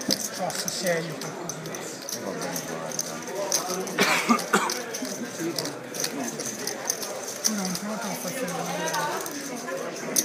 Posso serio qualcosa. Va bene, guarda. Tu non provo a fare